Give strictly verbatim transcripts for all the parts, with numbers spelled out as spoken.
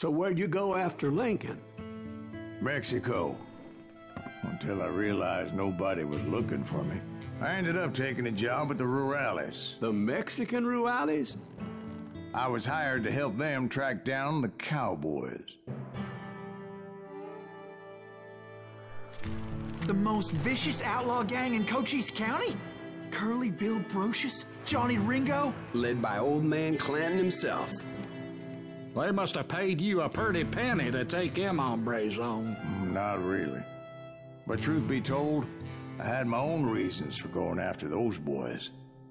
So where'd you go after Lincoln? Mexico. Until I realized nobody was looking for me. I ended up taking a job at the Rurales. The Mexican Rurales? I was hired to help them track down the cowboys. The most vicious outlaw gang in Cochise County? Curly Bill Brocious? Johnny Ringo? Led by old man Clanton himself. They must have paid you a pretty penny to take them hombres on. Not really. But truth be told, I had my own reasons for going after those boys.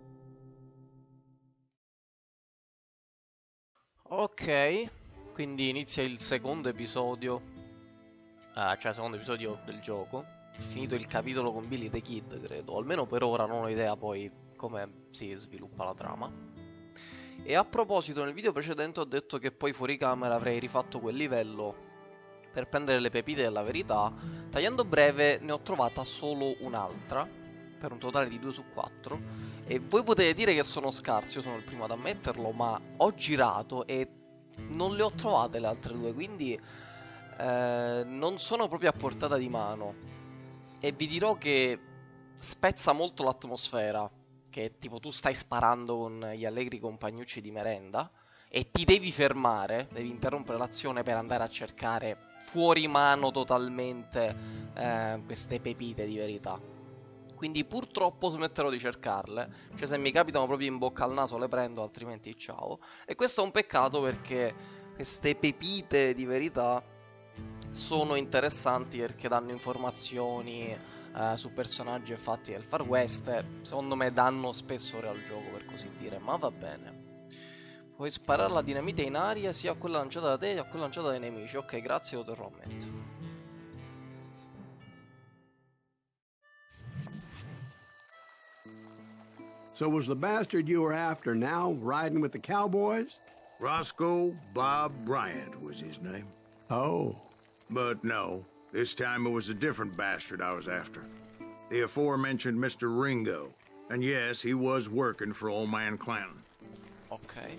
Ok, quindi inizia il secondo episodio, uh, cioè il secondo episodio del gioco. È finito il capitolo con Billy the Kid, credo. Almeno per ora non ho idea poi come si sviluppa la trama. E a proposito, nel video precedente ho detto che poi fuori camera avrei rifatto quel livello per prendere le pepite della verità. Tagliando breve, ne ho trovata solo un'altra, per un totale di due su quattro. E voi potete dire che sono scarso, io sono il primo ad ammetterlo, ma ho girato e non le ho trovate le altre due, quindi eh, non sono proprio a portata di mano. E vi dirò che spezza molto l'atmosfera, che tipo tu stai sparando con gli allegri compagnucci di merenda e ti devi fermare, devi interrompere l'azione per andare a cercare fuori mano totalmente eh, queste pepite di verità. Quindi purtroppo smetterò di cercarle, cioè se mi capitano proprio in bocca al naso le prendo, altrimenti ciao. E questo è un peccato perché queste pepite di verità sono interessanti perché danno informazioni eh, su personaggi e fatti del Far West e secondo me danno spessore al gioco, per così dire, ma va bene. Puoi sparare la dinamite in aria sia a quella lanciata da te che a quella lanciata dai nemici. Ok, grazie, lo terrò a mente. So was the bastard you were after now riding with the cowboys? Roscoe Bob Bryant was his name. Oh. But no, this time it was a different bastard I was after. The aforementioned Mister Ringo. And yes, he was working for old man Clanton. Ok.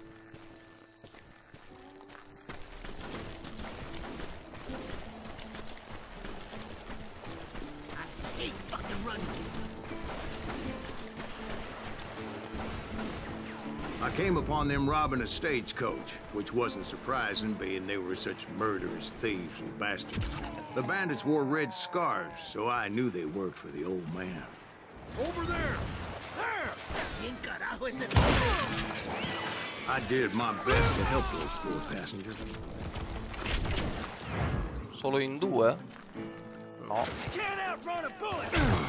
I came upon them robbing a stagecoach, which wasn't surprising, being they were such murderous thieves and bastards. The bandits wore red scarves, so I knew they worked for the old man. Over there! There! I did my best to help those poor passengers. Solo in due? No. Can't outrun a bullet!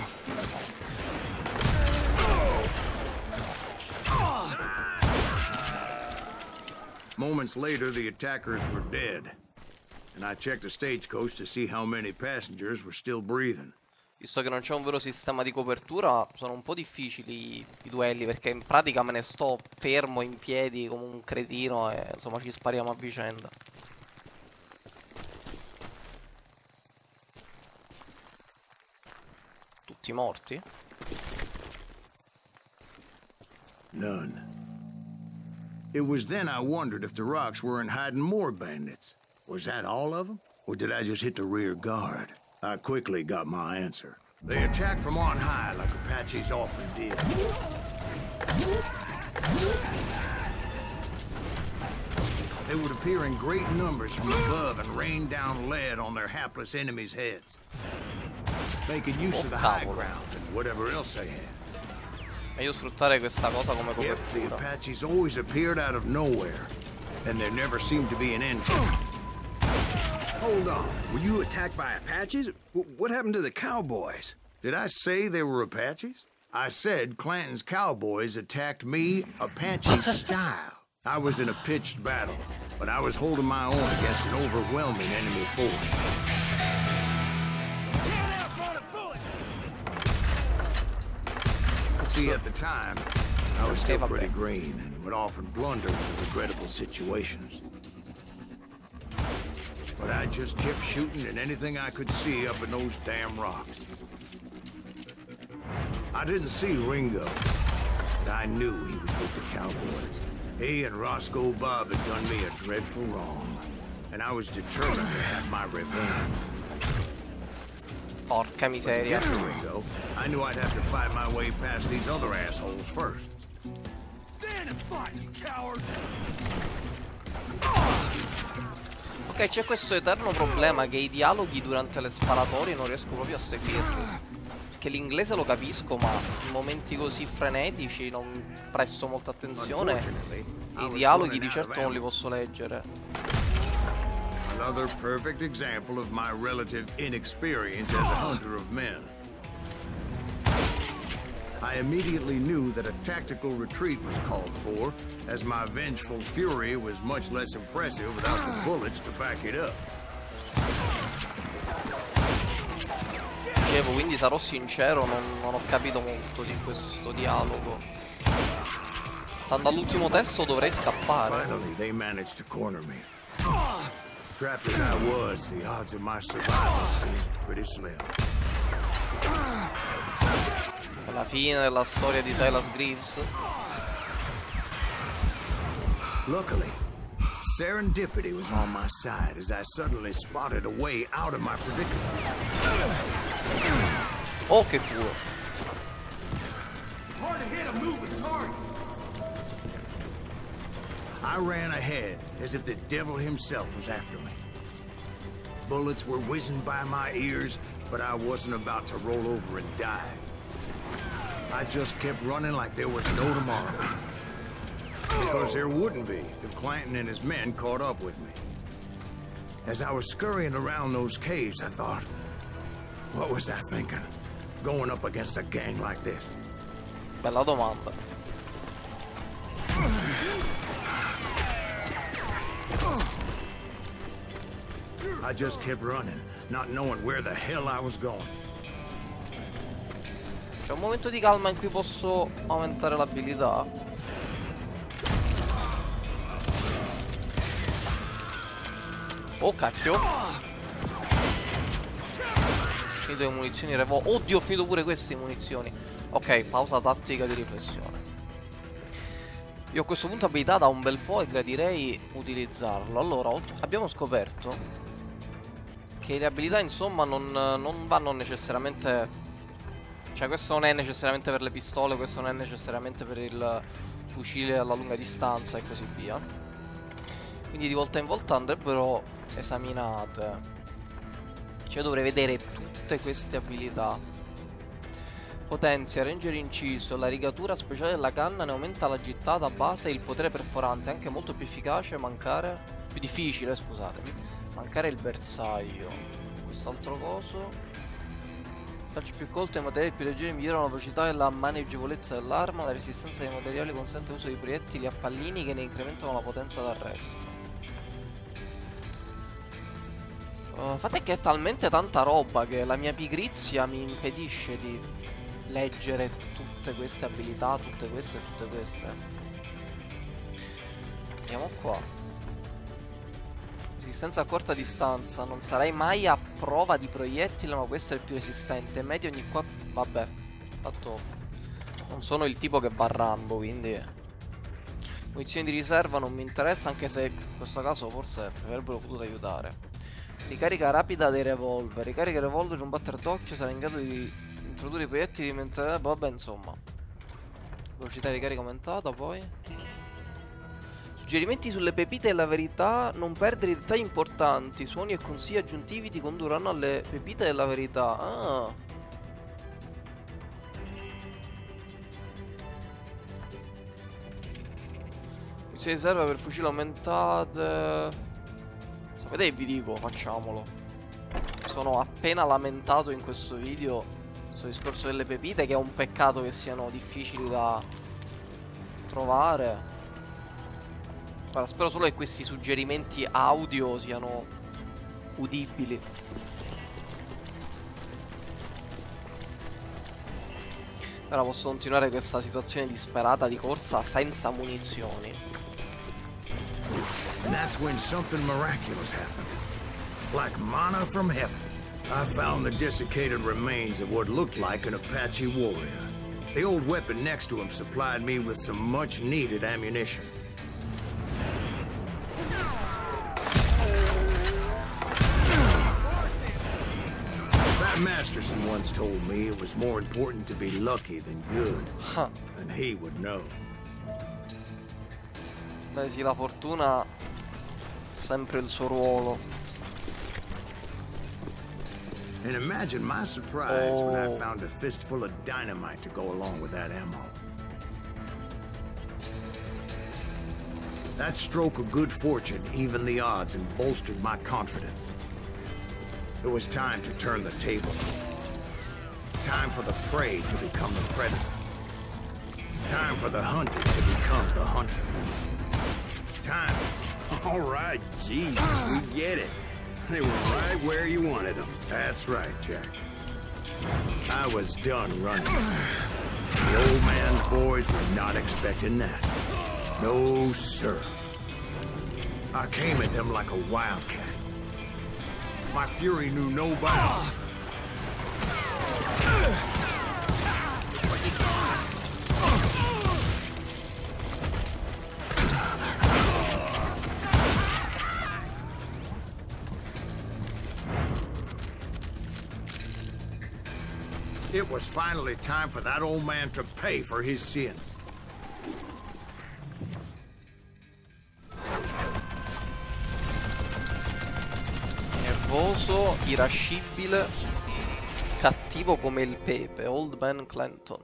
Moments later, the attackers were dead. And I checked the stagecoach to see how many passengers were still breathing. Visto che non c'è un vero sistema di copertura, sono un po' difficili i duelli, perché in pratica me ne sto fermo in piedi come un cretino e insomma ci spariamo a vicenda. Tutti morti? None. It was then I wondered if the rocks weren't hiding more bandits. Was that all of them? Or did I just hit the rear guard? I quickly got my answer. They attacked from on high like Apaches often did. They would appear in great numbers from above and rain down lead on their hapless enemies' heads, making use of the high ground and whatever else they had. Meglio sfruttare questa cosa come Yep, the copertura. Apaches always appeared out of nowhere, and there never seemed to be an end to them. Hold on. Were you attacked by Apaches? W what happened to the cowboys? Did I say they were Apaches? I said Clanton's cowboys attacked me Apache style. I was in a pitched battle, but I was holding my own against an overwhelming enemy force. Can't outrun a bullet! See, at the time, I was still pretty green and would often blunder into regrettable situations. But I just kept shooting at anything I could see up in those damn rocks. I didn't see Ringo, but I knew he was with the cowboys. He and Roscoe Bob had done me a dreadful wrong. and I was determined to have my revenge. Porca miseria. But to get to Ringo, I knew I'd have to fight my way past these other assholes first. Stand and fight, you coward! Ok, c'è questo eterno problema che i dialoghi durante le sparatorie non riesco proprio a seguirli. Perché l'inglese lo capisco, ma in momenti così frenetici non presto molta attenzione. I dialoghi di certo non li posso leggere. Another perfect example of my relative inexperience as a hunter of men. I immediately knew that a tactical retreat was called for, as my vengeful fury was much less impressive without the bullets to back it up. Dicevo, quindi sarò sincero, non, non ho capito molto di questo dialogo. Stando all'ultimo testo dovrei scappare. Finally, they managed to corner me. Trapped as I was, the odds of my survival seemed pretty slim. La fine della storia di Silas Greaves. Luckily, serendipity was on my side as I suddenly spotted a way out of my predicament. Oh, che culo. Hard to hit a moving target. I ran ahead as if the devil himself was after me. Bullets were whizzing by my ears, but I wasn't about to roll over and die. I just kept running like there was no tomorrow. Because there wouldn't be if Clanton and his men caught up with me. As I was scurrying around those caves, I thought, what was I thinking? Going up against a gang like this? Bella domanda. I just kept running, not knowing where the hell I was going. C'è un momento di calma in cui posso aumentare l'abilità. Oh cacchio. Finito le munizioni revo. Oddio, ho finito pure queste munizioni. Ok, pausa tattica di riflessione. Io a questo punto abilità da un bel po' e gradirei utilizzarlo. Allora, abbiamo scoperto che le abilità insomma non, non vanno necessariamente. Cioè questo non è necessariamente per le pistole, questo non è necessariamente per il fucile alla lunga distanza e così via. Quindi di volta in volta andrebbero esaminate. Cioè dovrei vedere tutte queste abilità. Potenzia, ranger inciso, la rigatura speciale della canna ne aumenta la gittata base e il potere perforante, anche molto più efficace, mancare... più difficile, scusatemi. Mancare il bersaglio. Quest'altro coso... Calci più colte e materiali più leggeri migliorano la velocità e la maneggevolezza dell'arma. La resistenza dei materiali consente l'uso di proiettili a pallini che ne incrementano la potenza d'arresto. Uh, fate che è talmente tanta roba che la mia pigrizia mi impedisce di leggere tutte queste abilità, tutte queste e tutte queste. Andiamo qua. Resistenza a corta distanza. Non sarai mai a prova di proiettile, ma questo è il più resistente. Medio ogni quattro... Vabbè, tanto non sono il tipo che va a Rambo, quindi munizioni di riserva non mi interessa, anche se in questo caso forse mi avrebbero potuto aiutare. Ricarica rapida dei revolver. Ricarica il revolver in un batter d'occhio, sarà in grado di introdurre i proiettili mentre... Vabbè, insomma. Velocità di ricarica aumentata, poi... Suggerimenti sulle pepite e la verità. Non perdere i dettagli importanti. Suoni e consigli aggiuntivi ti condurranno alle pepite della verità. Ah. Munizioni di riserva per fucile aumentate. Sapete che vi dico? Facciamolo. Sono appena lamentato in questo video questo discorso delle pepite, che è un peccato che siano difficili da trovare. Ora, spero solo che questi suggerimenti audio siano udibili. Ora posso continuare questa situazione disperata di corsa senza munizioni. And that's when something miraculous happened. Like manna from heaven, I found the desiccated remains of what looked like an Apache warrior. The old weapon next to him supplied me with some much-needed ammunition. My Masterson once told me it was more important to be lucky than good. Huh. And he would know. Beh sì, la fortuna ha sempre il suo ruolo. And imagine my surprise when I Oh. found a fistful of dynamite to go along with that ammo. That stroke of good fortune evened the odds and bolstered my confidence. It was time to turn the tables. Time for the prey to become the predator. Time for the hunted to become the hunter. Time. All right, Jesus, we get it. They were right where you wanted them. That's right, Jack. I was done running. The old man's boys were not expecting that. No, sir. I came at them like a wildcat. My fury knew no bounds. It was finally time for that old man to pay for his sins. Nervoso, irascibile, cattivo come il pepe, Old Man Clanton.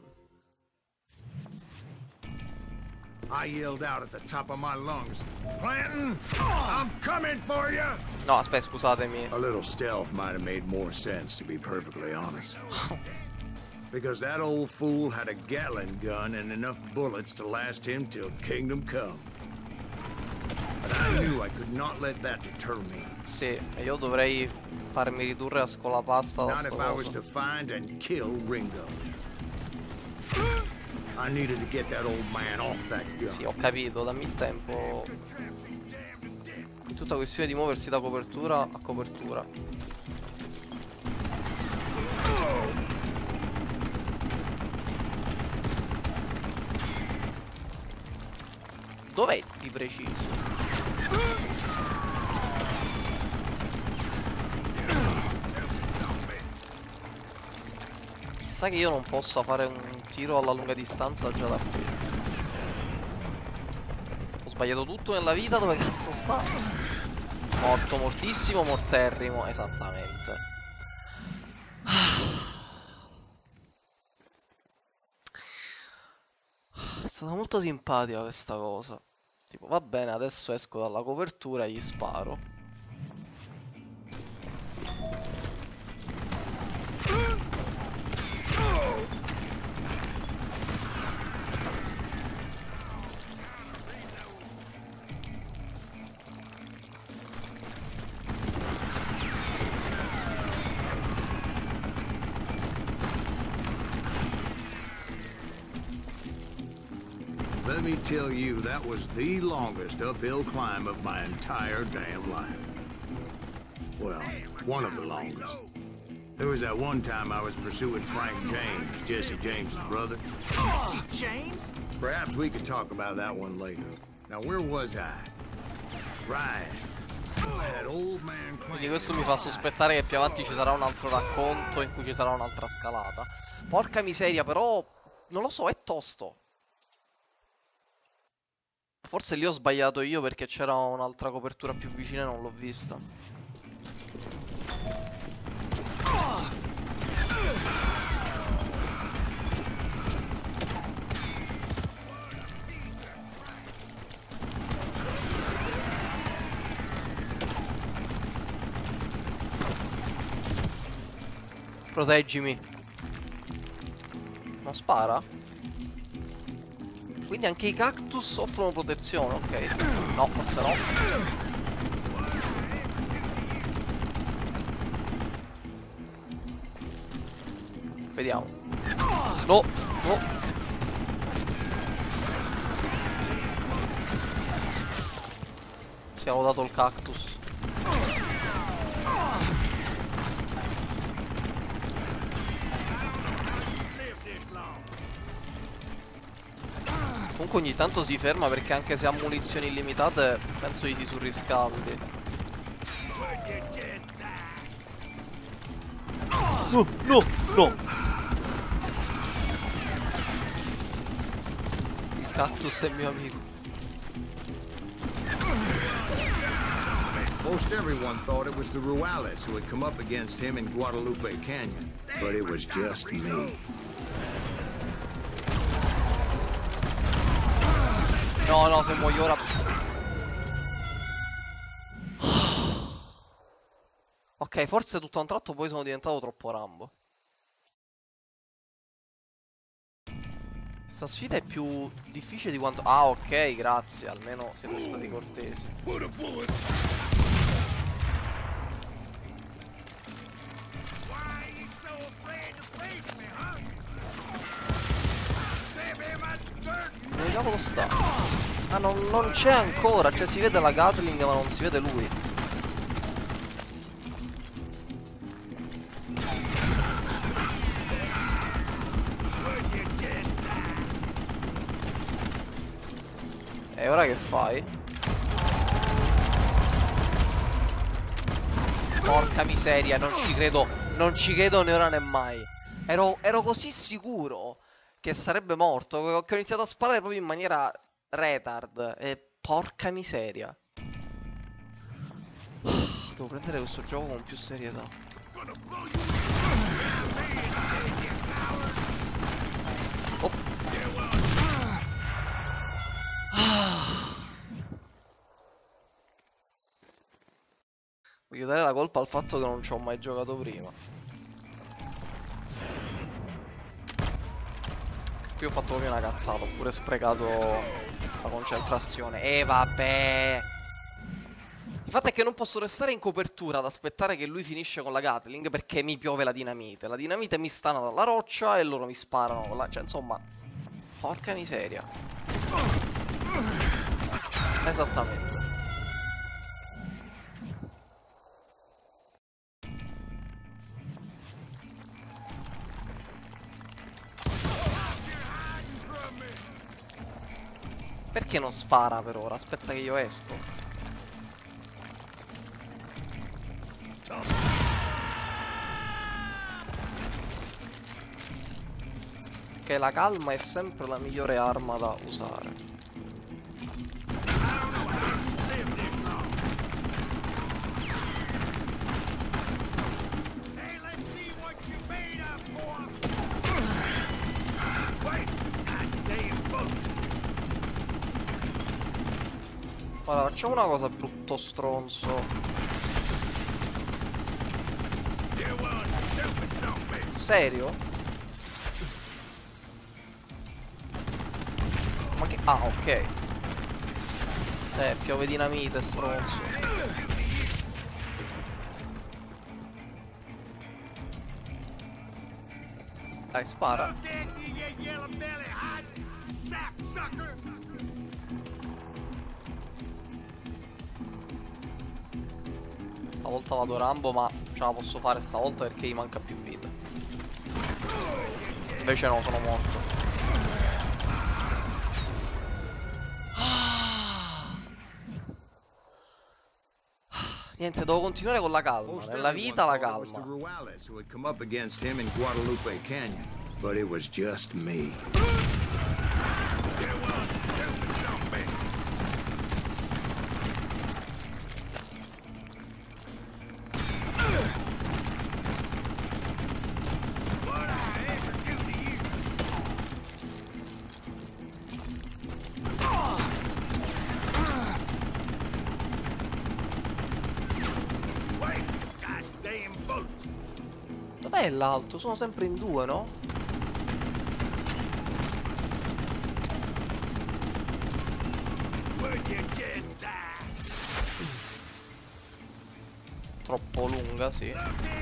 I yelled out at the top of my lungs, Clanton, I'm coming for you! No, aspetta, scusatemi. A little stealth might have made more sense, to be perfectly honest. Because that old fool had a Gatling gun and enough bullets to last him till kingdom come. But I knew I could not let that deter me. Sì, e io dovrei farmi ridurre a scolapasta da Not sto if I was coso. to find and kill Ringo. I needed to get that old man off that gun. Sì, ho capito, dammi il tempo. Tutta questione di muoversi da copertura a copertura. Dov'è di preciso? Chissà che io non possa fare un tiro alla lunga distanza già da qui. Ho sbagliato tutto nella vita, dove cazzo sta? Morto, mortissimo, morterrimo, esattamente. È stata molto simpatica questa cosa. Tipo, va bene, adesso esco dalla copertura e gli sparo. Let me tell you, that was the longest uphill climb of my entire damn life. Well, one of the longest. There was that one time I was pursuing Frank James, Jesse James's brother. Jesse James? Perhaps we could talk about that one later. Now, where was I? Right. That old man Quindi questo mi fa sospettare che più avanti ci sarà un altro racconto in cui ci sarà un'altra scalata. Porca miseria, però non lo so, è tosto. Forse lì ho sbagliato io perché c'era un'altra copertura più vicina e non l'ho vista. Proteggimi. Non spara? Quindi anche i cactus offrono protezione, ok. No, forse no. Vediamo. No, no. Ci hanno dato il cactus. Comunque ogni tanto si ferma perché anche se ha munizioni illimitate penso gli si surriscaldi. No, no, no. Il cactus è mio amico. Most everyone thought it was the Ruales who had come up against him in Guadalupe Canyon, but it was just me. No, no, se muoio ora... Ok, forse tutto a un tratto poi sono diventato troppo Rambo. Questa sfida è più difficile di quanto... Ah, ok, grazie, almeno siete stati cortesi. Dove cavolo sta? Ah, non, non c'è ancora, cioè si vede la Gatling ma non si vede lui. E ora che fai? Porca miseria, non ci credo, non ci credo né ora né mai. Ero, ero così sicuro che sarebbe morto, che ho iniziato a sparare proprio in maniera retard. E porca miseria. Devo prendere questo gioco con più serietà. Oh. Voglio dare la colpa al fatto che non ci ho mai giocato prima. Qui ho fatto proprio una cazzata, ho pure sprecato la concentrazione. E vabbè. Il fatto è che non posso restare in copertura ad aspettare che lui finisce con la Gatling perché mi piove la dinamite. La dinamite mi stana dalla roccia e loro mi sparano con la... Cioè insomma, porca miseria. Esattamente. Perché non spara per ora? Aspetta che io esco. Che la calma è sempre la migliore arma da usare. Guarda, facciamo una cosa, brutto stronzo. Serio? Ma che... Ah, ok. Eh, piove dinamite, stronzo. Dai, spara. Stavolta vado Rambo, ma ce la posso fare stavolta perché gli manca più vita. Invece no, sono morto. Niente, devo continuare con la calma. Nella vita la calma. Dov'è l'altro? Sono sempre in due, no? Troppo lunga, sì.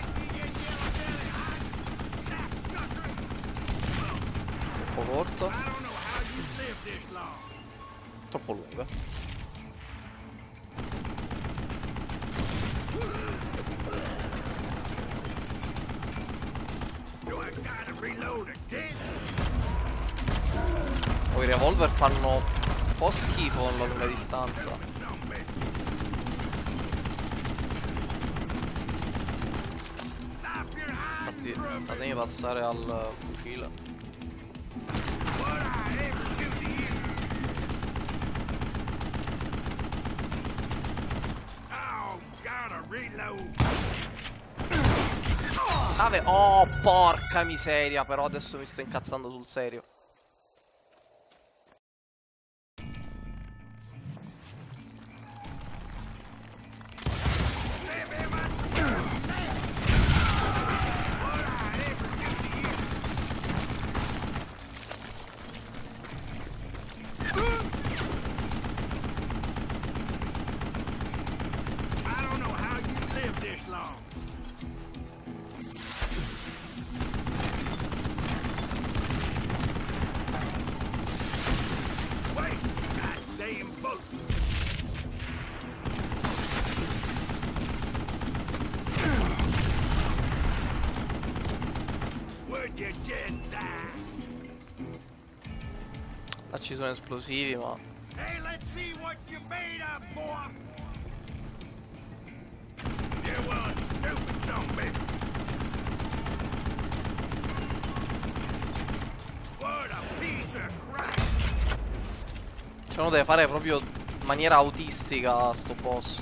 Troppo corto. Troppo lunga. Oh, i revolver fanno un po' schifo con la lunga distanza. Infatti, fatemi passare al fucile. Ave, oh, porca miseria, però adesso mi sto incazzando sul serio. Là ci sono esplosivi, ma Hey, let's see what you made of, boy. You were a stupid zombie. What a piece of crap. cioè uno deve fare proprio in maniera autistica sto boss.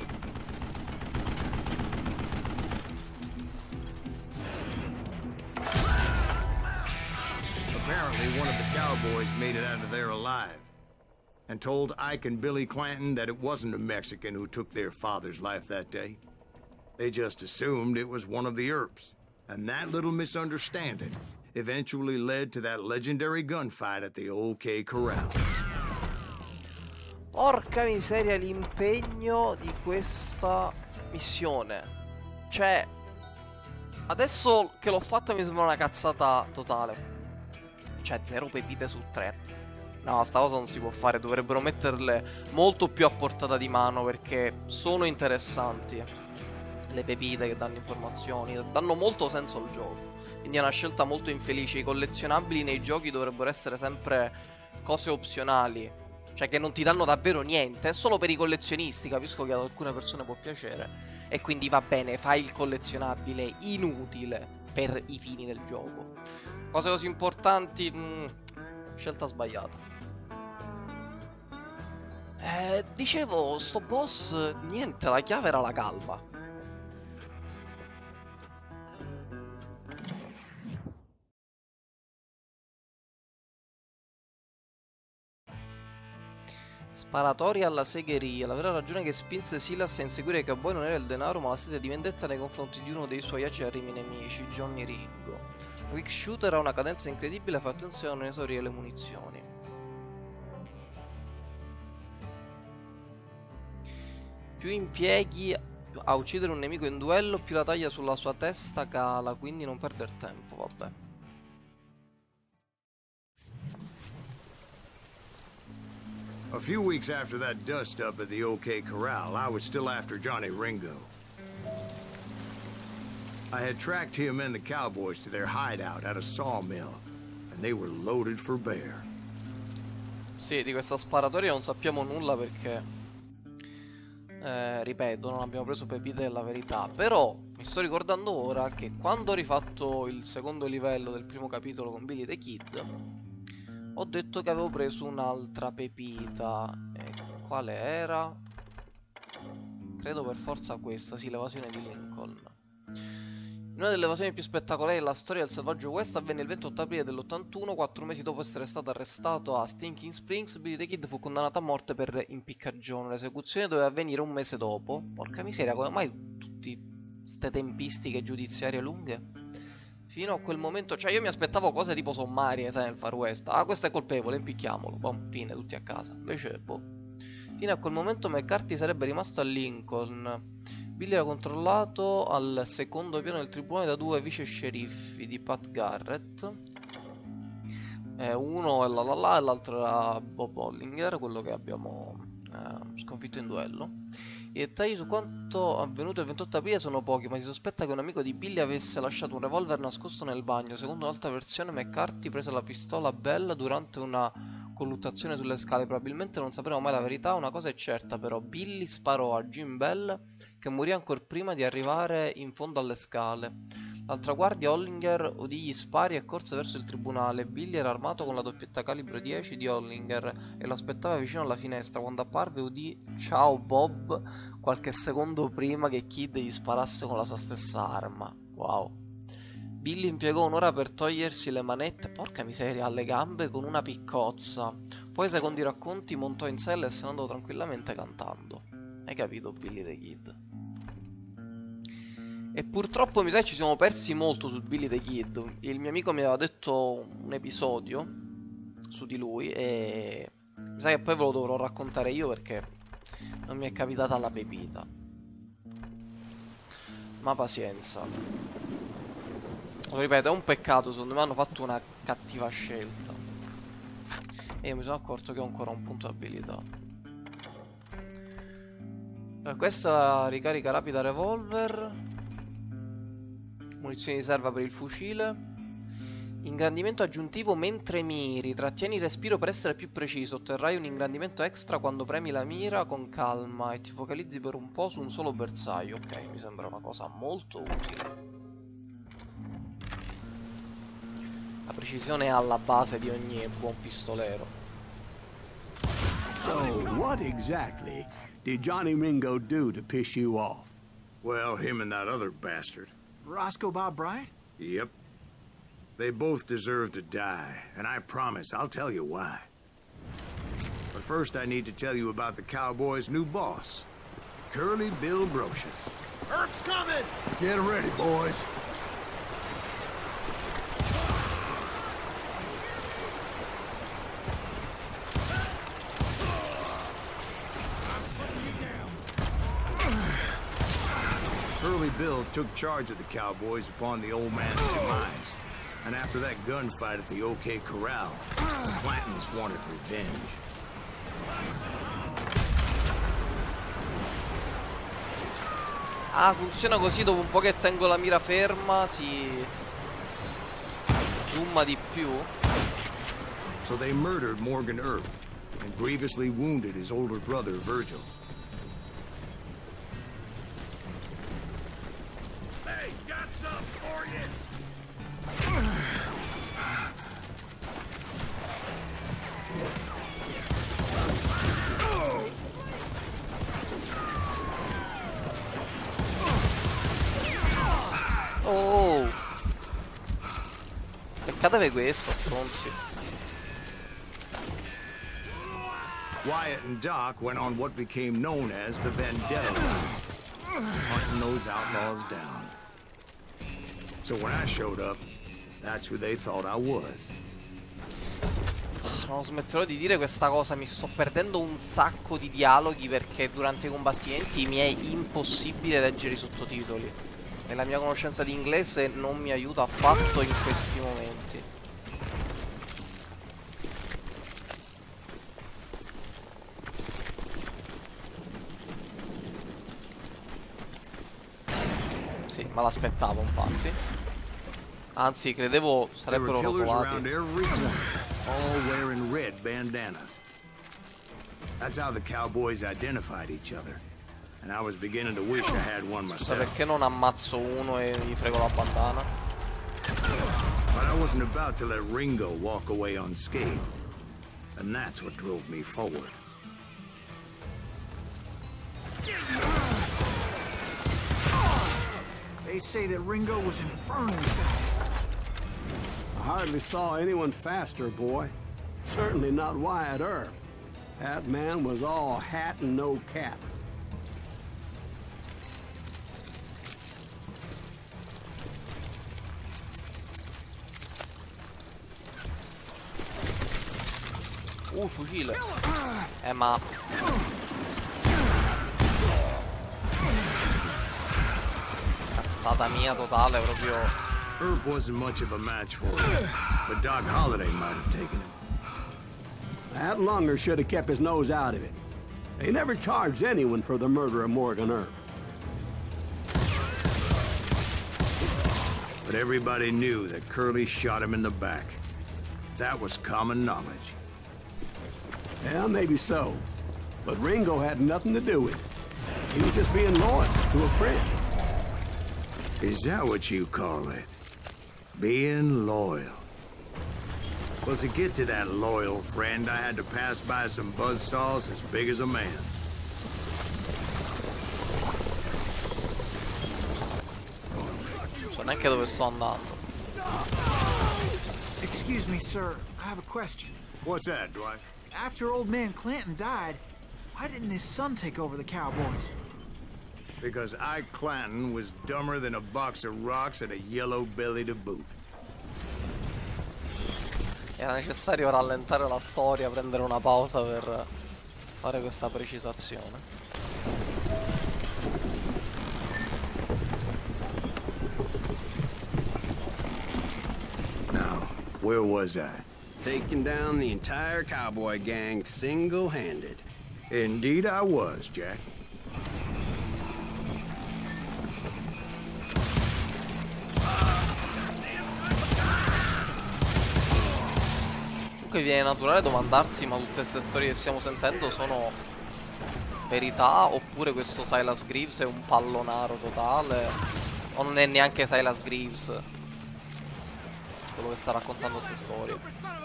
Apparently, one of the cowboys made it out of there alive and told Ike and Billy Clanton that it wasn't a Mexican who took their father's life that day. They just assumed it was one of the Earps. And that little misunderstanding eventually led to that legendary gunfight at the O K Corral. Porca miseria l'impegno di questa missione. Cioè, adesso che l'ho fatta mi sembra una cazzata totale. Cioè, zero pepite su tre. No, sta cosa non si può fare. Dovrebbero metterle molto più a portata di mano, perché sono interessanti le pepite che danno informazioni, danno molto senso al gioco. Quindi è una scelta molto infelice. I collezionabili nei giochi dovrebbero essere sempre cose opzionali, cioè che non ti danno davvero niente. È solo per i collezionisti. Capisco che ad alcune persone può piacere, e quindi va bene, fai il collezionabile inutile per i fini del gioco. Cose così importanti, mh, scelta sbagliata. Eh, dicevo, sto boss, niente, la chiave era la calma. Sparatoria alla segheria. La vera ragione che spinse Silas a inseguire i cowboy non era il denaro, ma la sete di vendetta nei confronti di uno dei suoi acerrimi nemici, Johnny Ringo. La quick shooter ha una cadenza incredibile, fa attenzione a non esaurire le munizioni. Più impieghi a uccidere un nemico in duello, più la taglia sulla sua testa cala, quindi non perder tempo, vabbè. A few weeks after that dust-up at the O K Corral, I was still after Johnny Ringo. I had tracked him and the cowboys to their hideout at a sawmill, and they were loaded for bear. Sì, di questa sparatoria non sappiamo nulla perché, eh, ripeto, non abbiamo preso pepite della verità. Però mi sto ricordando ora che quando ho rifatto il secondo livello del primo capitolo con Billy the Kid, ho detto che avevo preso un'altra pepita. E quale era? Credo per forza questa, sì, l'evasione di Lincoln. Una delle evasioni più spettacolari della storia del selvaggio West avvenne il ventotto aprile dell'ottantuno, quattro mesi dopo essere stato arrestato a Stinking Springs. Billy the Kid fu condannato a morte per impiccagione. L'esecuzione doveva avvenire un mese dopo. Porca miseria, come mai tutte ste tempistiche giudiziarie lunghe? Fino a quel momento, cioè io mi aspettavo cose tipo sommarie, sai, nel Far West. Ah, questo è colpevole, impicchiamolo. Boh, fine, tutti a casa. Invece, boh. Fino a quel momento McCarthy sarebbe rimasto a Lincoln. Billy era controllato al secondo piano del tribunale da due vice sceriffi di Pat Garrett. Eh, uno è la la la e l'altro era Bob Hollinger, quello che abbiamo eh, sconfitto in duello. I dettagli su quanto avvenuto il ventotto aprile sono pochi, ma si sospetta che un amico di Billy avesse lasciato un revolver nascosto nel bagno. Secondo un'altra versione, McCarthy prese la pistola Bell durante una colluttazione sulle scale. Probabilmente non sapremo mai la verità. Una cosa è certa però: Billy sparò a Jim Bell, che morì ancora prima di arrivare in fondo alle scale. L'altra guardia, Hollinger, udì gli spari e corse verso il tribunale. Billy era armato con la doppietta calibro dieci di Hollinger e lo aspettava vicino alla finestra. Quando apparve udì "Ciao Bob" qualche secondo prima che Kid gli sparasse con la sua stessa arma. Wow. Billy impiegò un'ora per togliersi le manette, porca miseria, alle gambe con una piccozza. Poi, secondo i racconti, montò in sella e se ne andò tranquillamente cantando. Hai capito, Billy the Kid? E purtroppo mi sa che ci siamo persi molto su Billy the Kid. Il mio amico mi aveva detto un episodio su di lui e mi sa che poi ve lo dovrò raccontare io perché non mi è capitata la pepita. Ma pazienza. Lo ripeto, è un peccato, secondo me hanno fatto una cattiva scelta. E io mi sono accorto che ho ancora un punto abilità. Eh, questa è la ricarica rapida revolver. Munizioni di riserva per il fucile. Ingrandimento aggiuntivo mentre miri. Trattieni il respiro per essere più preciso. Otterrai un ingrandimento extra quando premi la mira con calma e ti focalizzi per un po' su un solo bersaglio. Ok, mi sembra una cosa molto utile. La precisione è alla base di ogni buon pistolero. So, what exactly did Johnny Ringo do to piss you off? Well, him and that other bastard. Roscoe Bob Bryant? Yep. They both deserve to die, and I promise I'll tell you why. But first I need to tell you about the Cowboys' new boss, Curly Bill Brocious. Earth's coming! Get ready, boys. Curly Bill took charge of the Cowboys upon the old man's demise. And after that gunfight at the OK Corral, the Clantons wanted revenge. Ah, funziona così, dopo un po' che tengo la mira ferma si zooma di più. So they murdered Morgan Earp and grievously wounded his older brother, Virgil. Hey, got something for you! Oh, peccatevi questa, stronzi. Wyatt and Doc went on what became known as the Vendetta Line, hunting those outlaws down. So when I showed up, that's who they thought I was. Non smetterò di dire questa cosa, mi sto perdendo un sacco di dialoghi perché durante i combattimenti mi è impossibile leggere i sottotitoli. E la mia conoscenza di inglese non mi aiuta affatto in questi momenti. Sì, ma l'aspettavo infatti. Anzi, credevo sarebbero rotolati. All wearing red bandanas. That's how the Cowboys identified each other. And I was beginning to wish I had one Scusa, myself. perché non ammazzo uno e gli frego la bandana? But I wasn't about to let Ringo walk away unscathed. And that's what drove me forward. They say that Ringo was infernally fast. I hardly saw anyone faster, boy. Certainly not Wyatt Earp. That man was all hat and no cap. Uh, fucile. Eh, ma... cazzata mia totale, proprio... Earp wasn't much of a match for him, but Doc Holliday might have taken him. That Lunger should have kept his nose out of it. They never charged anyone for the murder of Morgan Earp. But everybody knew that Curly shot him in the back. That was common knowledge. Yeah, maybe so. But Ringo had nothing to do with it. He was just being loyal to a friend. Is that what you call it? Being loyal. Well, to get to that loyal friend, I had to pass by some buzzsaws as big as a man. Non so neanche dove sto andando. Excuse me, sir. I have a question. What's that, Dwight? After old man Clanton died, why didn't his son take over the Cowboys? Because Ike Clanton was dumber than a box of rocks and a yellow belly to boot. Era necessario rallentare la storia, prendere una pausa per fare questa precisazione. Now, where was I? Taking down the entire cowboy gang single-handed. Indeed I was, Jack. Comunque viene naturale domandarsi, ma tutte queste storie che stiamo sentendo sono verità oppure questo Silas Greaves è un pallonaro totale o non è neanche Silas Greaves quello che sta raccontando queste storie.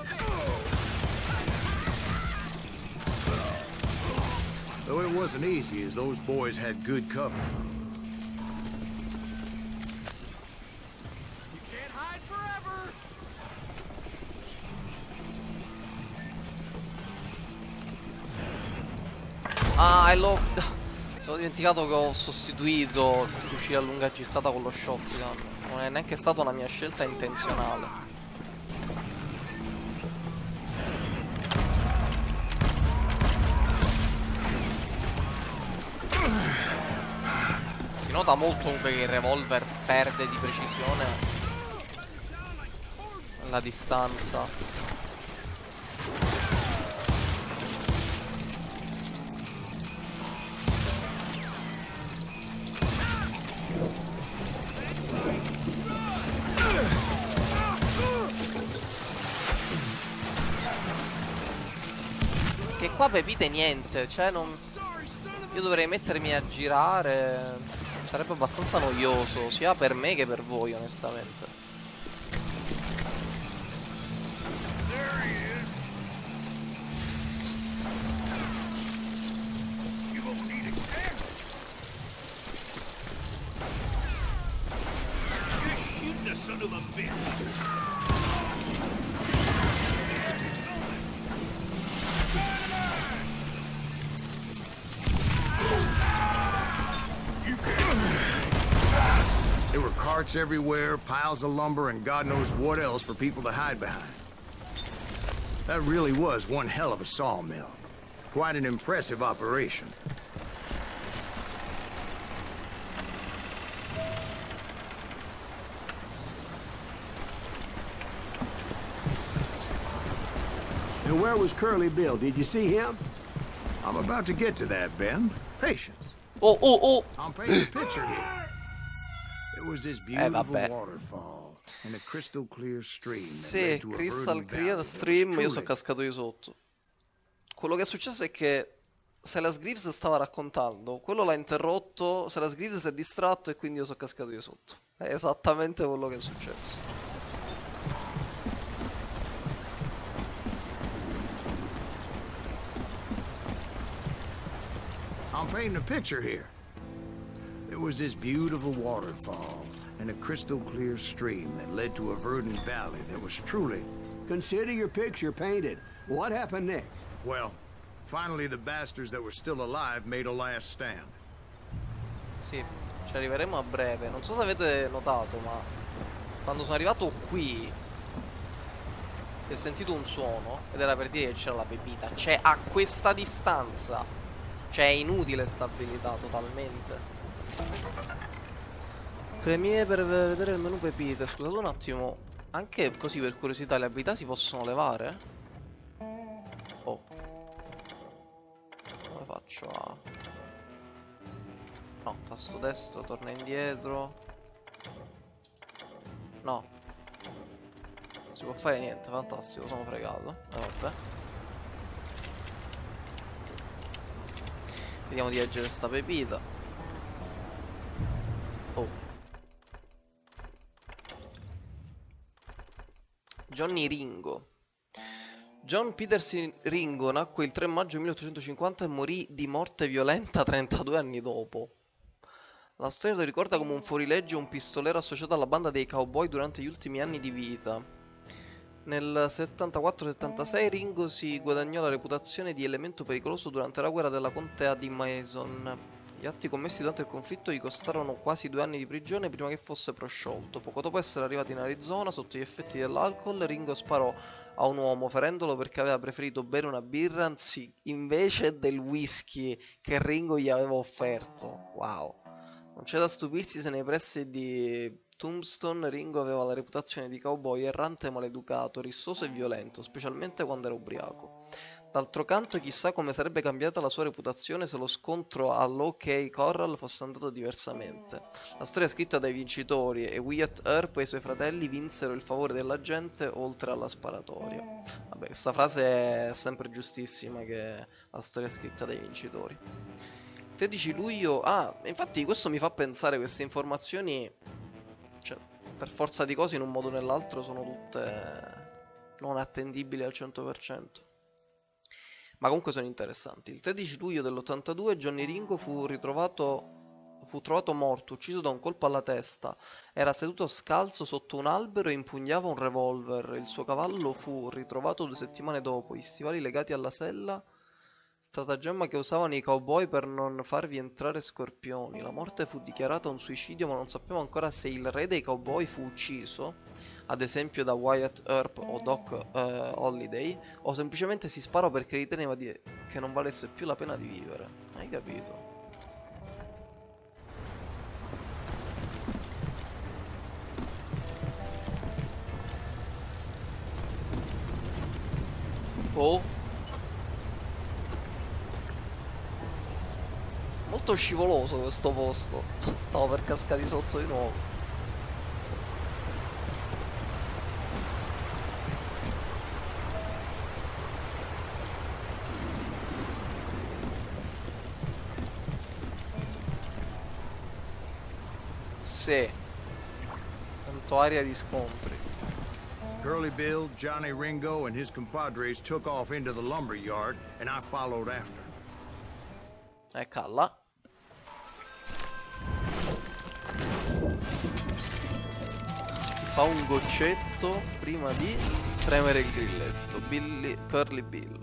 Though it wasn't easy, as those boys had good cover. Ah, e l'ho... sono dimenticato che ho sostituito il fucile a lunga gittata con lo shotgun. Non è neanche stata una mia scelta intenzionale. Si nota molto comunque che il revolver perde di precisione la distanza. Che qua pepite niente, cioè non... Io dovrei mettermi a girare. Sarebbe abbastanza noioso, sia per me che per voi, onestamente. There were carts everywhere, piles of lumber, and God knows what else for people to hide behind. That really was one hell of a sawmill. Quite an impressive operation. And where was Curly Bill? Did you see him? I'm about to get to that, Ben. Patience. Oh, oh, oh! I'm painting a picture here. There was this beautiful waterfall and a crystal clear stream. Sì, crystal clear stream, io sono cascato di sotto. Quello che è successo è che Silas Greaves stava raccontando, quello l'ha interrotto, Silas Greaves si è distratto e quindi io sono cascato di sotto. È esattamente quello che è successo. I'm painting a picture here. There was this beautiful waterfall and a crystal clear stream that led to a verdant valley that was truly... Consider your picture painted. What happened next? Well, finally the bastards that were still alive made a last stand. Sì, ci arriveremo a breve. Non so se avete notato, ma quando sono arrivato qui si è sentito un suono ed era per dire che c'era la pepita. C'è a questa distanza. Cioè è inutile stabilità totalmente. Premie per vedere il menu pepite. Scusate un attimo. Anche così per curiosità le abilità si possono levare? Oh. Come faccio a... No, tasto destro, torna indietro. No. Non si può fare niente, fantastico, sono fregato. E eh, vabbè. Vediamo di leggere sta pepita. Oh. Johnny Ringo. John Peterson Ringo nacque il tre maggio milleottocentocinquanta e morì di morte violenta trentadue anni dopo. La storia lo ricorda come un fuorilegge e un pistolero associato alla banda dei cowboy durante gli ultimi anni di vita. Nel settantaquattro settantasei Ringo si guadagnò la reputazione di elemento pericoloso durante la guerra della contea di Mason. Gli atti commessi durante il conflitto gli costarono quasi due anni di prigione prima che fosse prosciolto. Poco dopo essere arrivati in Arizona, sotto gli effetti dell'alcol, Ringo sparò a un uomo ferendolo perché aveva preferito bere una birra anzi invece del whisky che Ringo gli aveva offerto. Wow. Non c'è da stupirsi se nei pressi di Tombstone Ringo aveva la reputazione di cowboy errante e maleducato, rissoso e violento, specialmente quando era ubriaco. D'altro canto, chissà come sarebbe cambiata la sua reputazione se lo scontro all'O K Corral fosse andato diversamente. La storia è scritta dai vincitori e Wyatt Earp e i suoi fratelli vinsero il favore della gente oltre alla sparatoria. Vabbè, questa frase è sempre giustissima, che la storia è scritta dai vincitori. tredici luglio... Ah, infatti questo mi fa pensare, queste informazioni, cioè, per forza di cose in un modo o nell'altro sono tutte non attendibili al cento per cento. Ma comunque sono interessanti. Il tredici luglio dell'ottantadue Johnny Ringo fu ritrovato fu trovato morto, ucciso da un colpo alla testa. Era seduto scalzo sotto un albero e impugnava un revolver. Il suo cavallo fu ritrovato due settimane dopo, gli stivali legati alla sella, stratagemma che usavano i cowboy per non farvi entrare scorpioni. La morte fu dichiarata un suicidio, ma non sappiamo ancora se il re dei cowboy fu ucciso, ad esempio da Wyatt Earp o Doc uh, Holliday, o semplicemente si sparò perché riteneva di... che non valesse più la pena di vivere. Hai capito? Oh, molto scivoloso questo posto. Stavo per cascare sotto di nuovo. Sì, sento aria di scontri. Curly Bill, Johnny Ringo, and his compadres took off into the lumber yard, and I followed after. E calla. Si fa un goccetto prima di premere il grilletto. Billy, Curly Bill.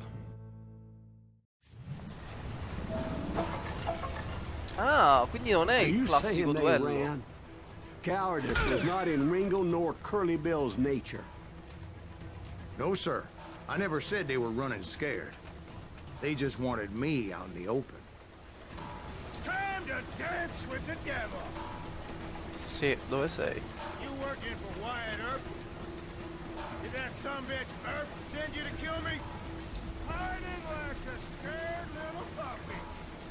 Ah, quindi non è il classico duello. Cowardice was not in Ringo nor Curly Bill's nature. No, sir. I never said they were running scared. They just wanted me out in the open. Time to dance with the devil. Sì, dove sei? You working for Wyatt Earp? Did that sumbitch Earp send you to kill me? Hiding like a scared little puppy.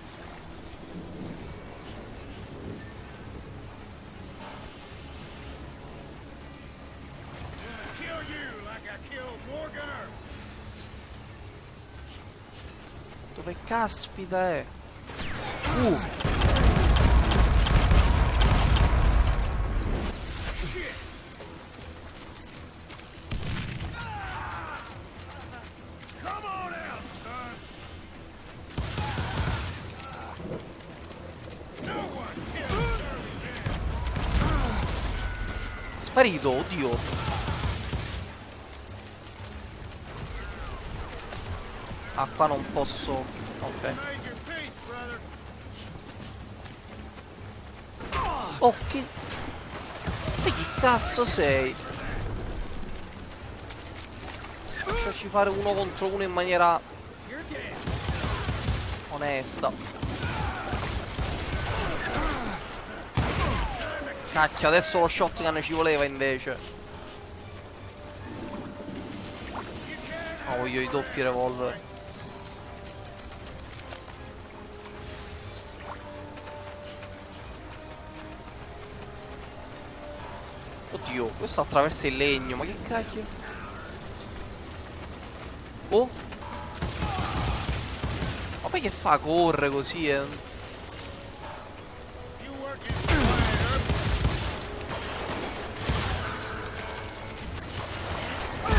Kill you like I killed Morgan Earp. Dove caspita è? Uh! Shit. Come on out, son. No one kills Curly Bill. Sparito, oddio. Ah, qua non posso. Ok. Made your peace, brother. Oh, che... Te chi cazzo sei? Lasciaci fare uno contro uno in maniera You're dead. onesta. Cacchio, adesso lo shotgun ci voleva invece. Ma voglio i doppi revolver. Oddio, questo attraversa il legno, ma che cacchio? Oh! Ma poi che fa? Corre così, eh? You working for Wyatt Earp?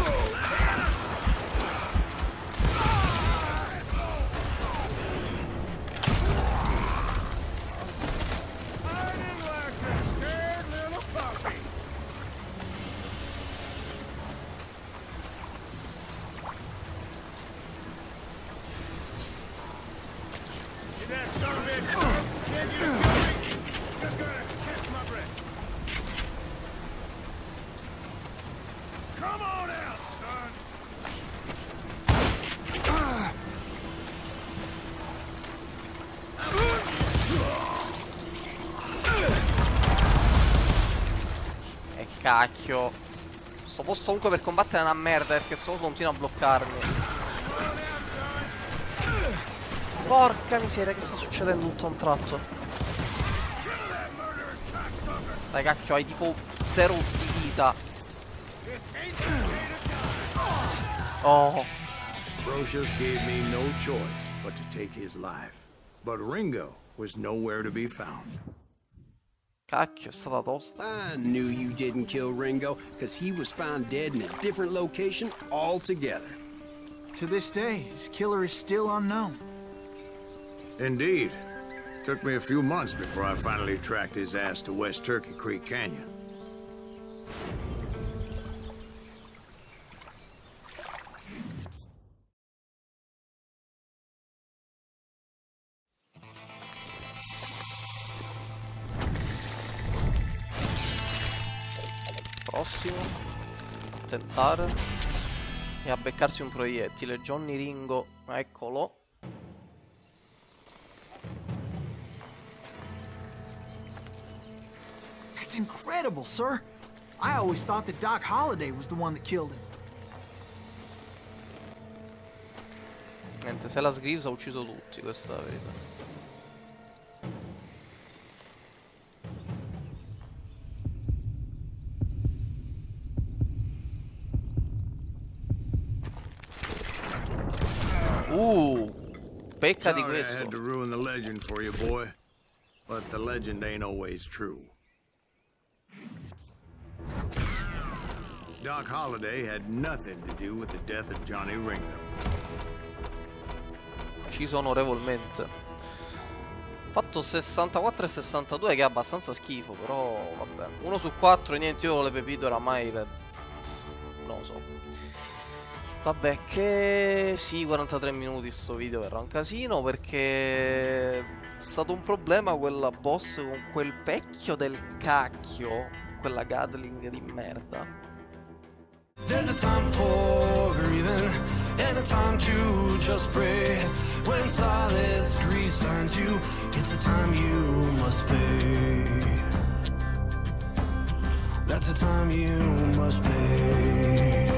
Come on out, son. E cacchio. Sto posto comunque per combattere è una merda perché sto continua a bloccarmi. Porca miseria, che sta succedendo tutto a un tratto? Dai cacchio, hai tipo zero di vita. Oh. Brocious gave me no choice but to take his life. But Ringo was nowhere to be found. Cacchio, è stata tosta. I knew you didn't kill Ringo, because he was found dead in a different location altogether. To this day, his killer is still unknown. Indeed. Took me a few months before I finally tracked his ass to West Turkey Creek Canyon. Prossimo. Tentare. E a beccarsi un proiettile. Johnny Ringo. Eccolo. That's incredible, sir. I always thought that Doc Holliday was the one that killed him. Niente, se la Greaves ha ucciso tutti, questa è la verità. Uh, pecca di Sorry I questo. had to ruin the legend for you, boy. But the legend ain't always true. Doc Holliday had nothing to do with the death of Johnny Ringo. Ucciso onorevolmente. Fatto sessantaquattro e sessantadue, che è abbastanza schifo, però vabbè. uno su quattro e niente, io con le pepite oramai le... non lo so. Vabbè, che sì, quarantatré minuti sto video verrà un casino perché è stato un problema quella boss con quel vecchio del cacchio, quella Gatling di merda. There's a time for grieving and a time to just pray. When silence grief finds you, it's a time you must pay. That's a time you must pay.